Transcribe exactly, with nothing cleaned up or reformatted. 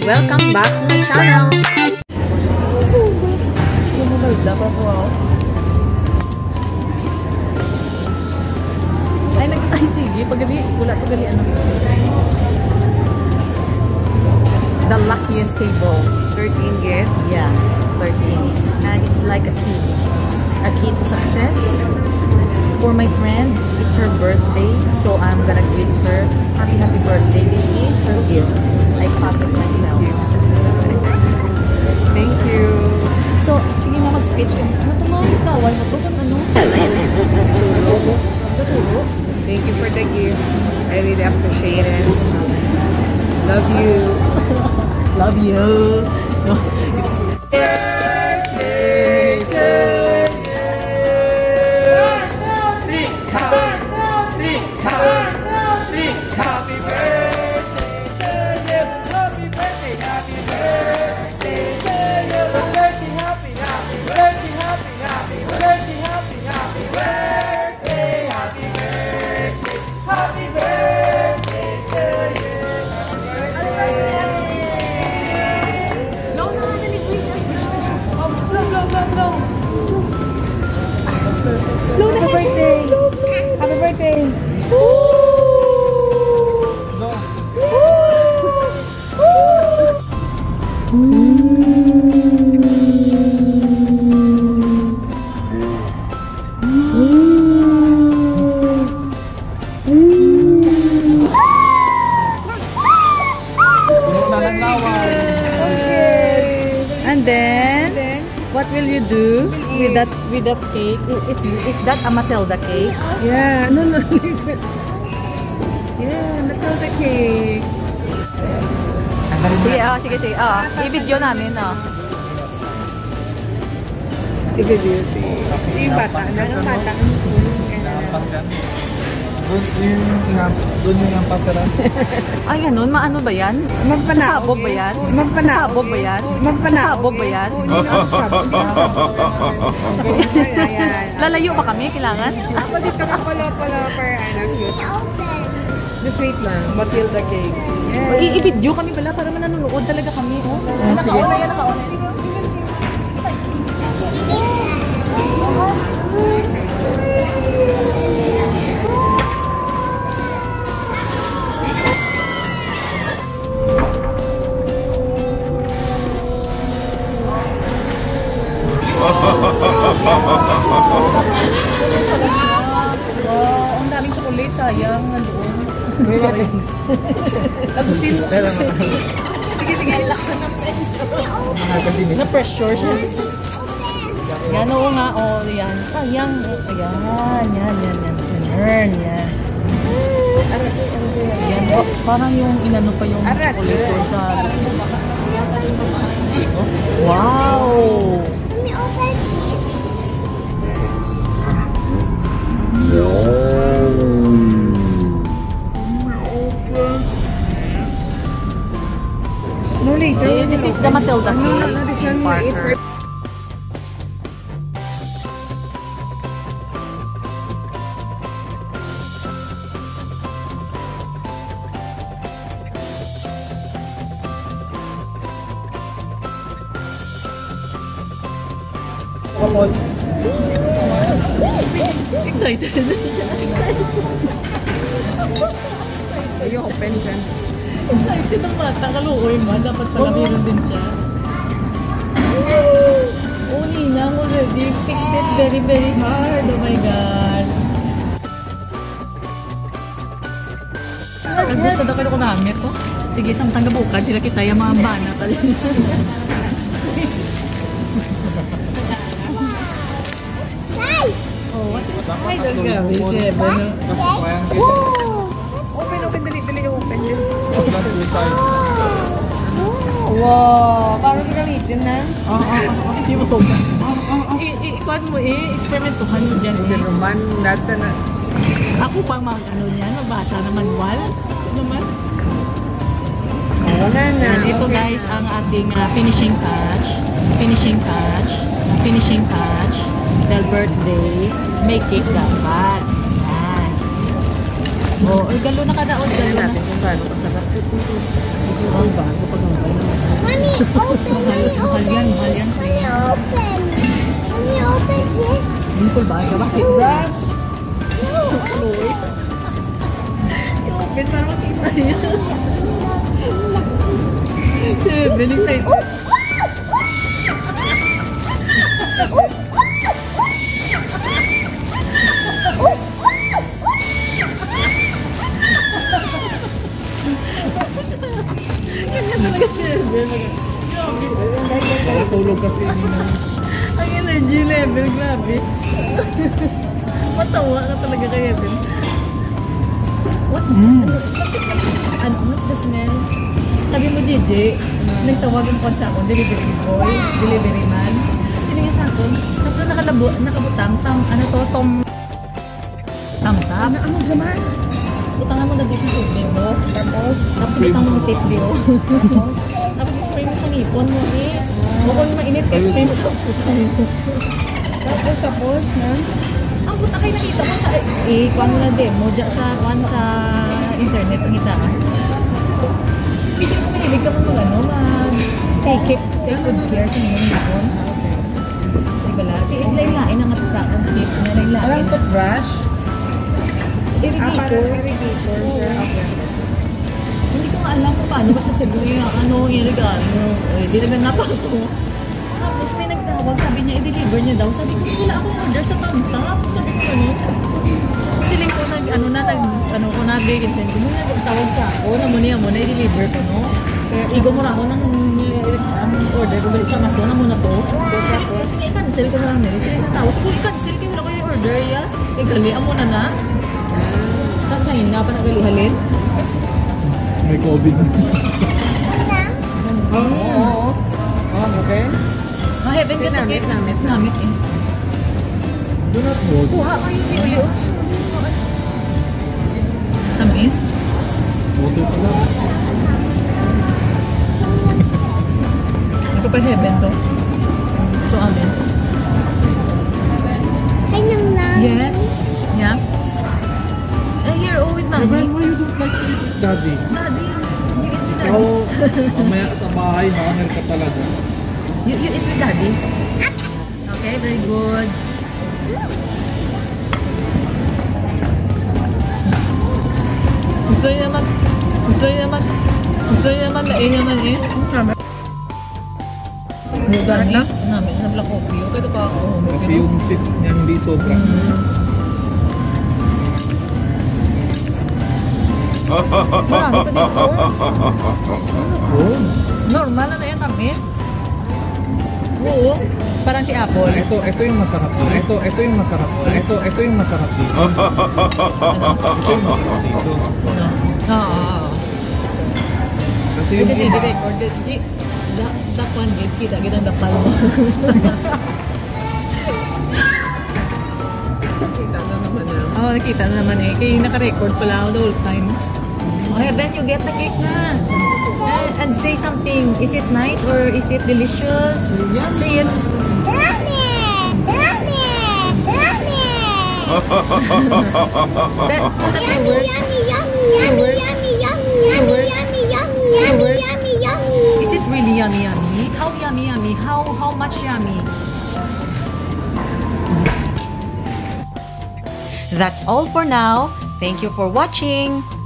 Welcome back to my channel! Ay, nag ay sige, pagali, wala to gali ano. The luckiest table. thirteen gift? Yeah, thirteen. And it's like a key. A key to success. For my friend, it's her birthday, so I'm gonna greet her. Happy, happy birthday. This is her gift. I cut it myself. Thank you. So, sige na mag-speech ka. Ano ito mga tawal mo ito? Ano? Tuturo? Thank you for the gift. I really appreciate it. Love you. Love you. No. Happy birthday! Happy birthday! And then, what will you do with that with that cake? It's is that a Matilda cake? Yeah, no, no. Yeah, Matilda cake. Sige, ah, sige, sige. Ah, i-video namin, ah. I-video si... Yung bata. Ang bata. Doon yung yung pasaran. Ay, ganun? Maano ba yan? Sasabog ba yan? Sasabog ba yan? Sasabog ba yan? Lalayo ba kami? Kailangan? Ako dito ka pala pala per anak yun. Just wait lang. Matilda cake. I-video kami pala para manonood talaga kami. Oh. Naka-on yan, naka-on. Wow, ang daming chocolate, sayang nandoon. Tagusin mo. Sige, sige, lakas ng pressure. Na-pressure siya. Yan, oo nga, oo, yan. Sayang. Ayan, yan, yan, yan. Yan, yan. Yan, oh, parang yung inano pa yung chocolate ko sa... Wow! No, later. See, this is the Matilda cake. No, no, this one we eat for... Excited. You open dyan. Excited ang bata. Kaluoy man. Dapat pala meron din siya. Oh, Ninang already fix it very, very hard. Oh my gosh. Gusto daw kayo ko namin to. Sige, samtang gabukan sila kita yung mga bana. Oh, what's the side of gabi siya? Open, open, dali, dali yung open dyan. Wow, parang ginamitin na. Oo, oo, oo. Hindi mo kong. I-ikwan mo eh, experimentuhan mo dyan Si eh. Roman, nata na. Ako pa mag ano niyan, mabasa na manual. Ano naman? Oo na na. And ito guys, ang ating uh, finishing touch. Finishing touch. Finishing touch. Dahil birthday, may cake dapat. Yan. Oh, galo na kada, galo na. Tingnan natin kung gaano kasarap. Ito ang bago pag ang bago. Mahal, mahal yan, mahal yan sa'yo. Open. Let me open this. Dimple ba? Ikaw ba? Si Brush. Chloe. Open para makita niya. Seven, excited. Nakatulog kasi yun. Ang energy level, grabe. Matawa ka talaga kay Evan. What? Mm. Ano, what's the smell? Sabi mo, J J, nagtawagan ko sa akin, delivery boy, delivery man. Sino yung sa akin? Tapos nakalabo, nakabutang, tam, ano to, tom, tam-tap. Ano, ano dyan? Butangan mo na dito yung tubig mo. Tapos, Tapos butang mo ng tape diyo. Tapos spray mo sa nipon mo eh. Bukod mainit ka, spray mo sa putang mo. tapos, tapos, na? Ang puta kayo nakita mo sa, eh, kuhan mo na demo, dyan sa, kuhan sa internet, ang hitaan. Kasi kung mahilig ka mo mag, ano, mag, take, take good care sa inyong nipon. Diba la? Ilain ang atutaan, tip na ilain. Alam to brush? Ah, Irrigator. parang irrigator. Oo. Okay. Hindi ko nga alam kung paano, basta siguro yung ano, irrigano, eh, dinaganap ako. Tapos may nagtawag, sabi niya, i-deliver niya daw. Sabi ko, wala akong order sa tamtap. Sabi ko, ano? Siling ko, nag, ano na, nag, ano ko na, giginsin ko, muna nagtawag sa ako, na muna muna, i-deliver ko, no? Kaya, igo mo na ako ng ang order ko, balik sa maso, na muna to. Sabi ko, sige, i-cancel ko na lang nila. Sige, sa tao, sige, i-cancel ko, wala ko yung order, ya. Igali, amo na na. Sa China pa nagalihalin. May COVID. Ano? Oo, oo. Oh, okay. Ah, heaven ka Namit, takit. namit. Namit eh. Do not hold. Kuha kayo ni Uyos. Tamis? Photo pa lang. Ito pa heaven to. Ito amin. Ay, nang lang. Yes. Yeah. Eh, here, oh, with Evan, mommy. why you don't like to eat with daddy? Daddy, you eat with daddy. Oo, mamaya sa bahay, hanger ka talaga. You, you eat with daddy. Okay, very good. Gusto niya naman, gusto niya naman, gusto niya naman, lain naman eh. Sabi. Lugar na? Namin, sa Black Coffee. Okay, ito pa ako. Kasi yung sit niya hindi sobra. Marami pa dito. Oh. Normal na na yan, tamis. Oo. Parang si Apple. Ah, ito, ito yung masarap. Ah, ito, ito yung masarap. Ah, ito, ito yung masarap dito. Ito yung masarap dito. Ano? Oo, oo, oo. Kasi yung Kasi iba, recorded. Di, da, dapan, git, kita, kita, dapal mo. kita na naman yan. Oo, nakita na naman eh. Kaya naka-record pala ako the whole time. Okay, then you get the cake na. And, and say something. Is it nice or is it delicious? Say it. Yummy! Yummy! Yummy! That, that Yummy, words. yummy, yummy, yummy, yummy, yummy, yummy, yummy, yummy, yummy, yummy, yummy. Is it really yummy, yummy? How yummy, yummy? How how much yummy? That's all for now. Thank you for watching.